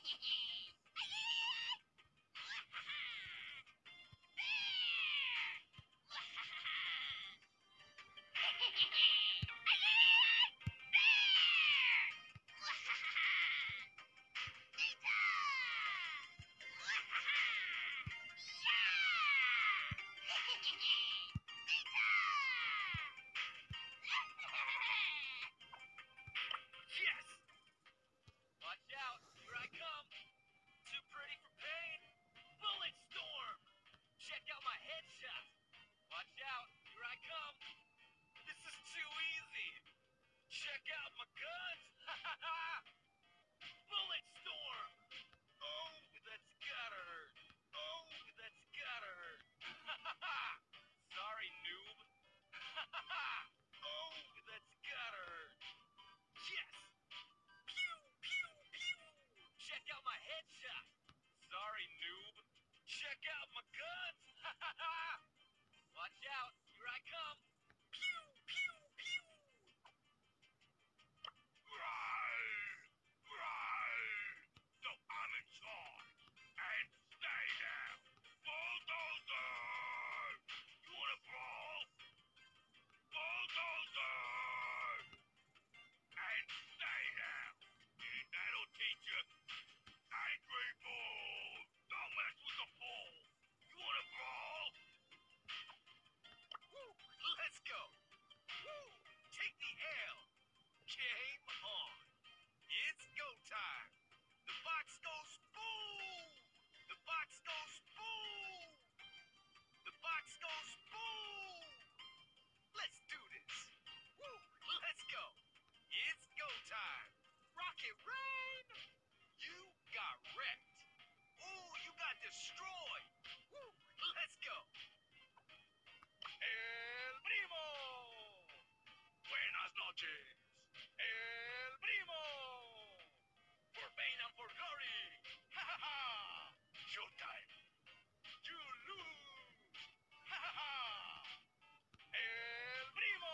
Yes! Watch out, here I come. Too pretty for pain. Bullet storm. Check out my headshot. Watch out, here I come. This is too easy. Check out my guns. Bullet storm. Oh, that's gotta hurt. Oh, that's gotta hurt. Sorry, noob. Oh, that's gotta hurt. Yes. Pew, pew, pew. Check out my headshot. Sorry, noob. Check out my guns. Watch out, here I come. Pew, pew, pew. So I'm in charge. And stay down. Bulldozer! You wanna brawl? Bulldozer! And stay down. That'll teach you. Angry Bull! Don't mess with the bull! You wanna brawl? Woo! Let's go! Woo! Take the L! Game on! It's go time! The box goes boom! The box goes boom! The box goes boom! Let's do this! Woo! Let's go! It's go time! Rocket Rain! You got wrecked! Ooh, you got destroyed! Woo! Let's go! El Primo! Buenas noches! El Primo! For pain and for glory! Ha ha ha! Showtime! You lose! Ha ha ha! El Primo!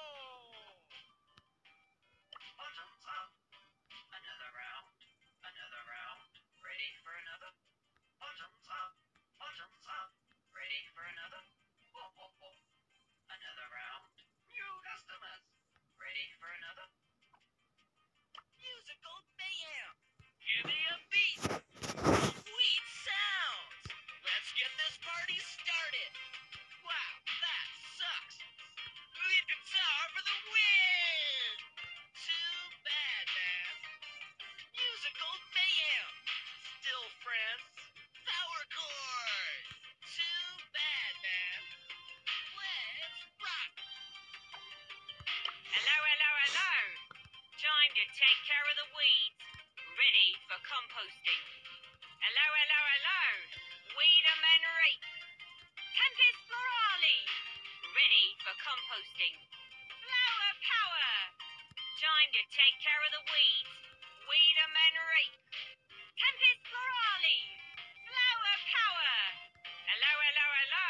Bottoms up. Another round. Another round. Ready for another? Bottoms up. Bottoms up. Ready for another? Whoa, whoa, whoa. Another round. New customers. Ready for another? Musical mayhem! Give me a beat! Sweet sounds! Let's get this party started! Wow, that sucks! Lead guitar for the win! Too bad, man. Musical mayhem! Still friends? Power chord! Too bad, man. Let's rock! Hello, hello, hello. Time to take care of the weeds. Ready for composting. Hello, hello, hello. Weederman rake. Campus florale. Ready for composting. Flower power. Time to take care of the weeds. Weederman rake. Campus florale. Flower power. Hello, hello, hello.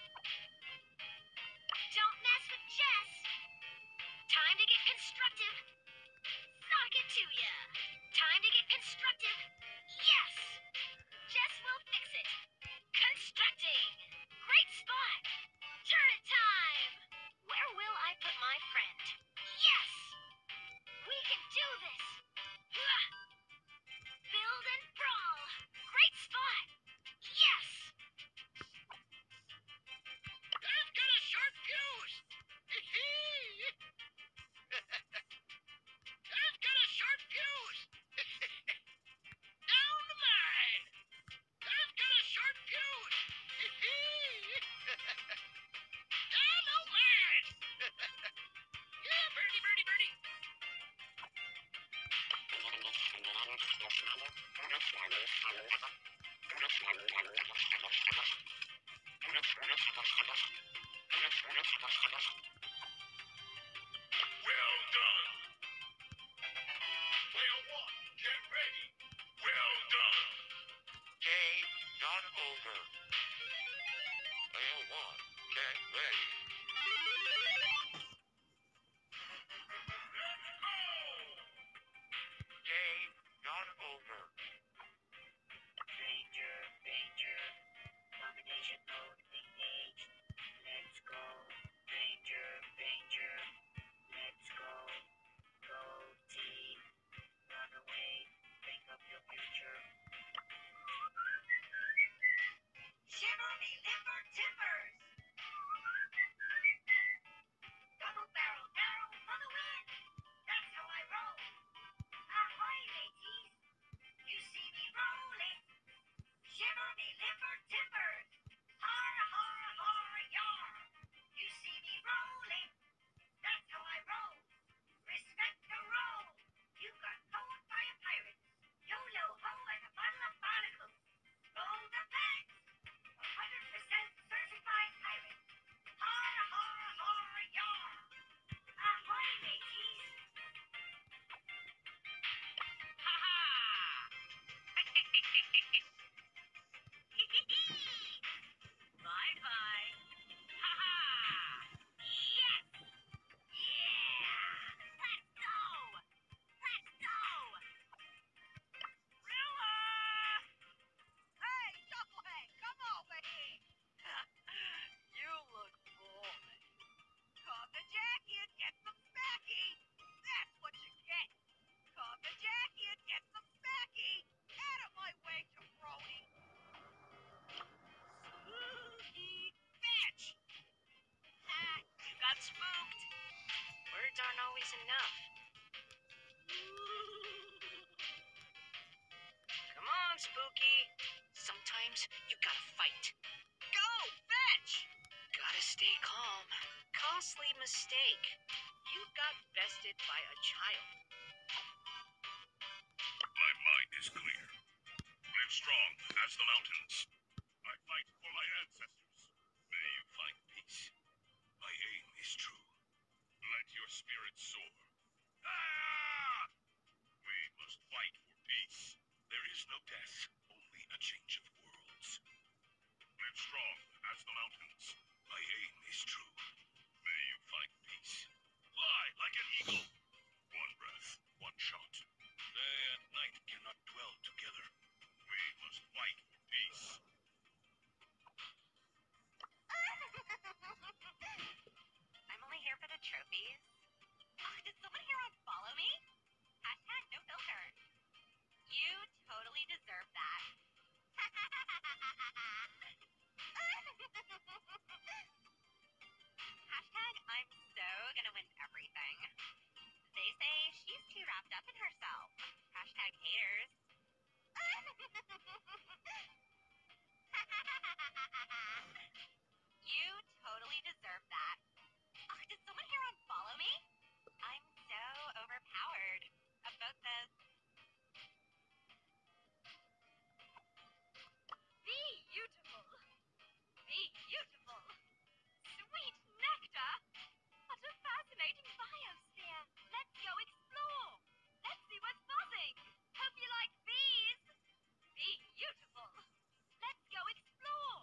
Don't mess with Jess. Time to get constructive. Sock it to ya. Time to get constructive. Yes. Jess will fix it. Constructing. Great spot. Turret time. Where will I put my friend? Yes. We can do this. Hua. Build and brawl. Great spot. Yes. I've got a sharp fuse! I've got a sharp fuse! Down the line! I've got a sharp fuse! Down the line! Yeah, birdie, birdie, birdie! Well done! Player one, get ready! Well done! Game not over. Player one, get ready. Let's go! Game not over. Sometimes you gotta fight. Go, fetch! Gotta stay calm. Costly mistake. You got bested by a child. My mind is clear. Live strong as the mountains. I fight for my ancestors. May you find peace. My aim is true. Let your spirit soar. Ah! We must fight for peace. There is no death, only a change of worlds. Live strong as the mountains. My aim is true. May you find peace. Fly like an eagle. One breath, one shot. Day and night cannot dwell together. We must fight for peace. I'm only here for the trophies. Oh, did someone here unfollow me? Hashtag no filter. You totally deserve that. Hashtag I'm so gonna win everything. They say she's too wrapped up in herself. Hashtag haters. You totally deserve that. Oh, did someone here unfollow me? I'm so overpowered. A vote says. Beautiful. Beautiful. Sweet nectar. What a fascinating biosphere. Let's go explore. Let's see what's buzzing. Hope you like bees. Beautiful. Let's go explore.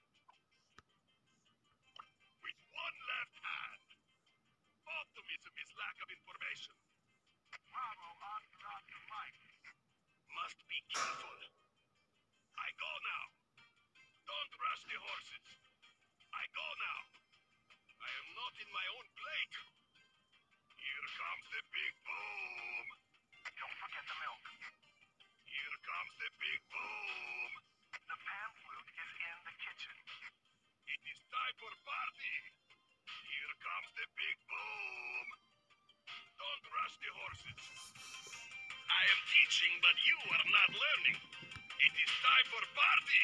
With one left hand. Optimism is lack of information. Bravo, astronaut to life. Must be careful. I go now. Don't rush the horses. I go now. I am not in my own plate. Here comes the big boom. Don't forget the milk. Here comes the big boom. The pan flute is in the kitchen. It is time for party. Here comes the big boom. Don't rush the horses. I am teaching, but you are not learning. It is time for party.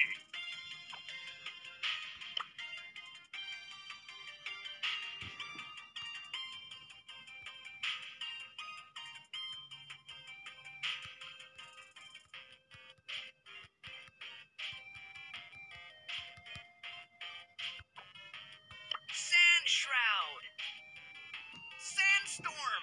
Sand shroud. Sandstorm.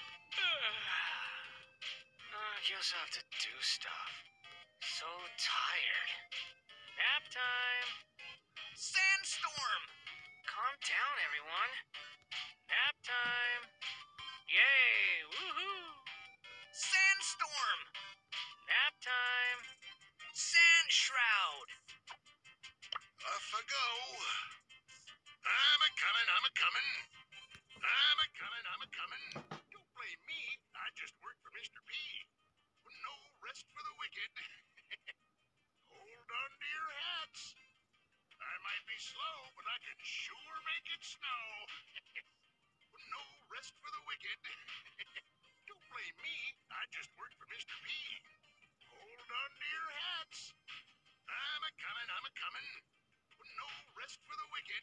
I just have to do stuff. So tired. Nap time. Sandstorm. Calm down, everyone. Nap time. Yay! Woohoo! Sandstorm. Nap time. Sand shroud. Off I go. I'm a-comin', I'm a-comin'. I'm a-comin', I'm a-comin'. Don't blame me. I just work for Mr. P. No rest for the wicked. Hold on to your hats. I might be slow, but I can sure make it snow. No rest for the wicked. Don't blame me. I just work for Mr. P. Hold on to your hats. I'm a-comin', I'm a-comin'. No rest for the wicked.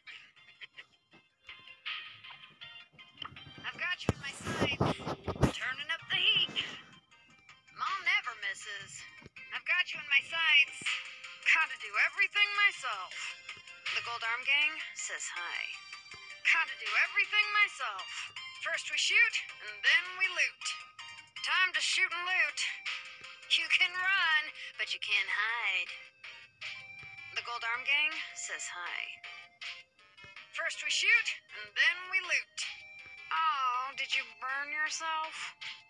I've got you in my sights. Turning up the heat. Mom never misses. I've got you in my sights. Gotta do everything myself. The Gold Arm Gang says hi. Gotta do everything myself. First we shoot, and then we loot. Time to shoot and loot. You can run, but you can't hide. The Gold Arm Gang says hi. First we shoot, and then we loot. Oh, did you burn yourself?